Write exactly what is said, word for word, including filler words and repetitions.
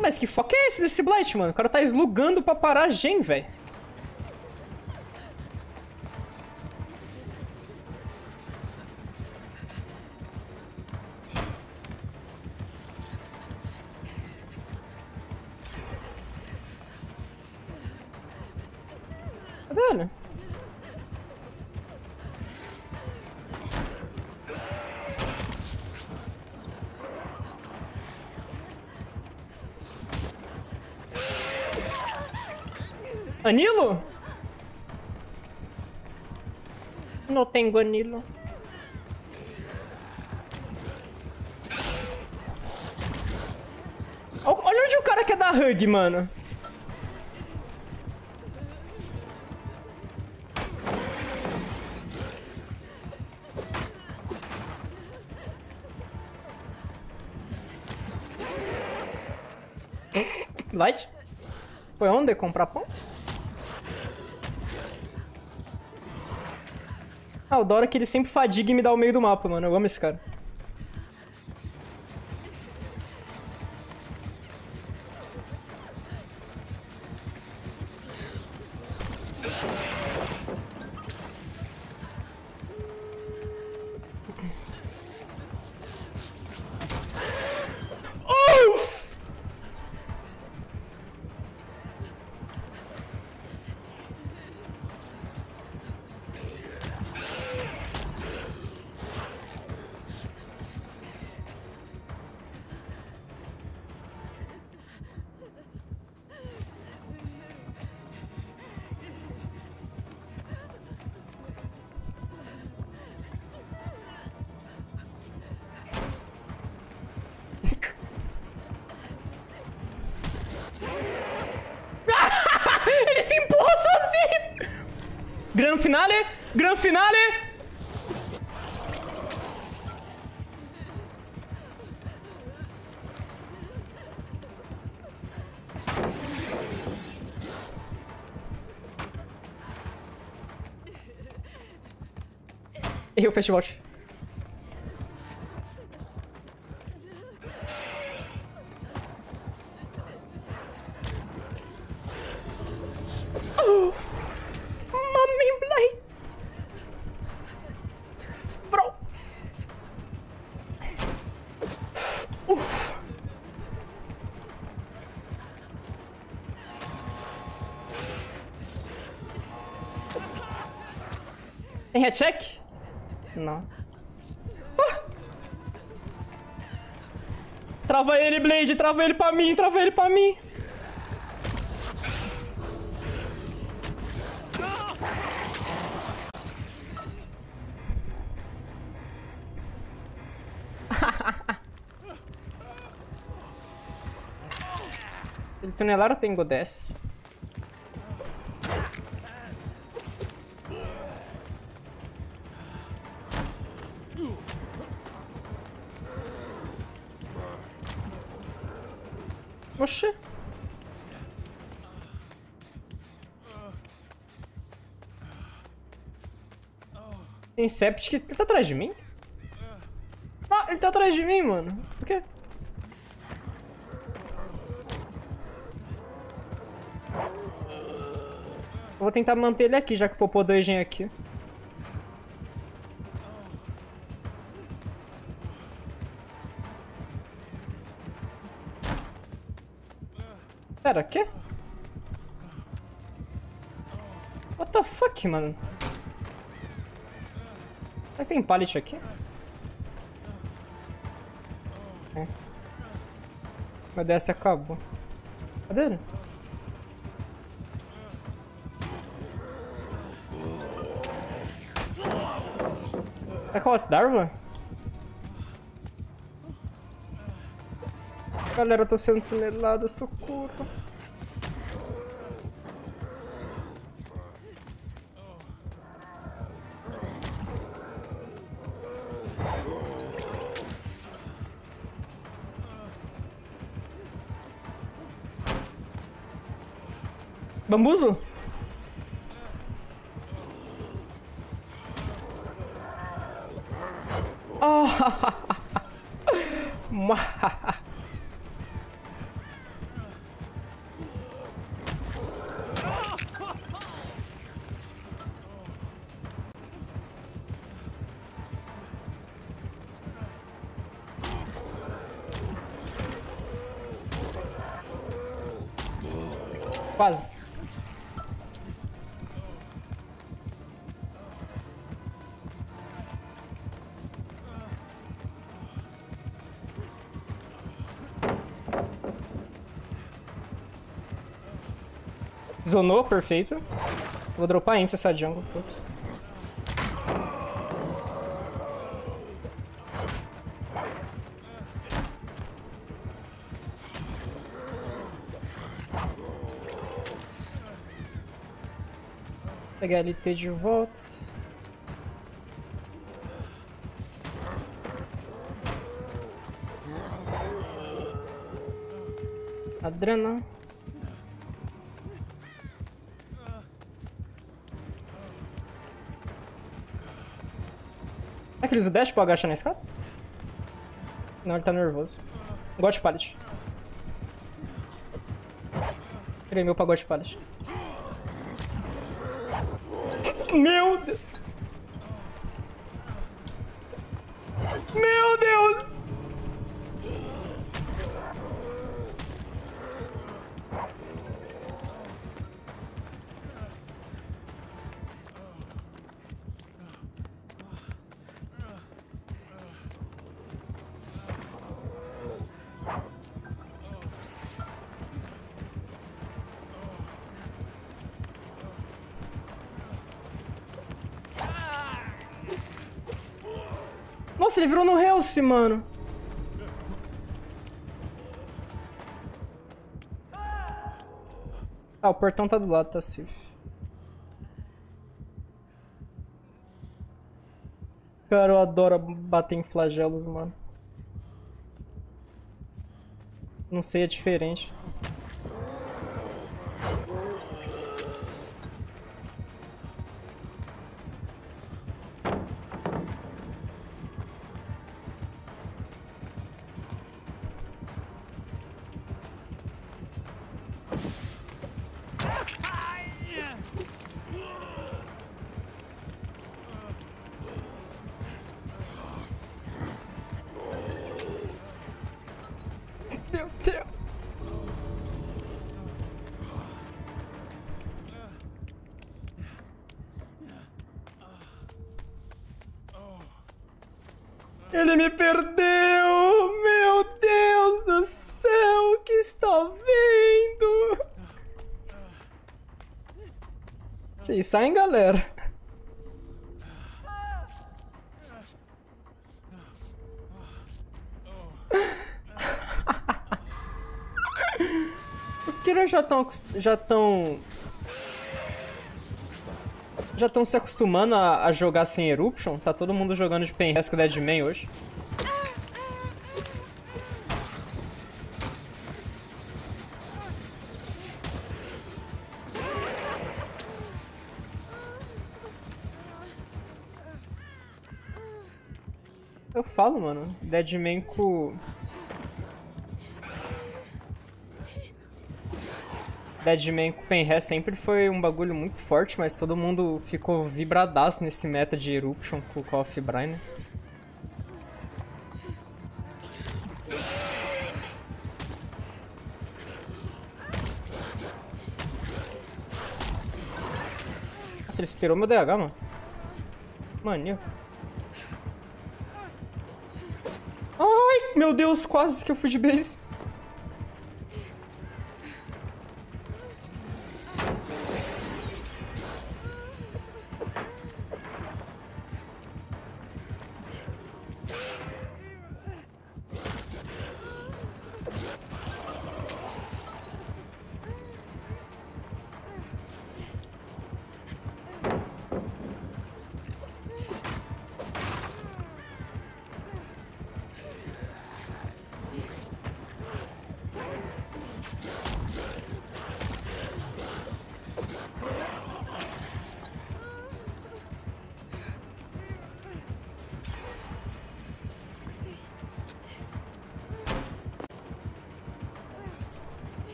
Mas que foco é esse desse Blight, mano? O cara tá slugando pra parar a gen, velho. Tá dando? Anilo? Não tenho anilo. Olha onde o cara quer dar hug, mano. Light? Foi onde comprar pão? Ah, o da hora é que ele sempre fadiga e me dá o meio do mapa, mano. Eu amo esse cara. Uff! Ele se empurra sozinho! Gran finale! Gran finale! Errei o festival. Mami Blight. Bro. Uf. Tem recheck? Não. Ah. Trava ele, Blade. Trava ele pra mim. Trava ele pra mim. El tunelaro tengo dez. Oxê. Tem Septic. Ele tá atrás de mim? Ah, ele tá atrás de mim, mano. Por quê? Eu vou tentar manter ele aqui, já que o Popô dois gen aqui. Pera, quê? What the fuck, mano? Será que tem pallet aqui? É. Meu D S acabou. Cadê ele? Tá com o Darwin? Galera, eu tô sendo tunelado, socorro. Bambuzo? Oh! Quase. Zonou, perfeito. Vou dropar Ince essa jungle, putz. Pegar L T de volta. Adrena. Será que ele usa o dash pra agachar na escada? Não, ele tá nervoso. God Pallet. Tirei meu pra God Pallet. Meu Deus! Meu Deus! Nossa, ele virou no Hellse, mano. Ah, o portão tá do lado, tá safe. Cara, eu adoro bater em flagelos, mano. Não sei, é diferente. Meu Deus. Ele me perdeu! Meu Deus do céu! O que está vendo? Vocês saem, galera. Os killers já estão já estão já estão se acostumando a, a jogar sem Eruption. Tá todo mundo jogando de Penhas com Deadman hoje. Eu falo, mano, Deadman com Deadman com Penhas sempre foi um bagulho muito forte, mas todo mundo ficou vibradaço nesse meta de Eruption com o Call of Brine. Nossa, ele esperou meu D H, mano. Mano. Ai, meu Deus, quase que eu fui de base.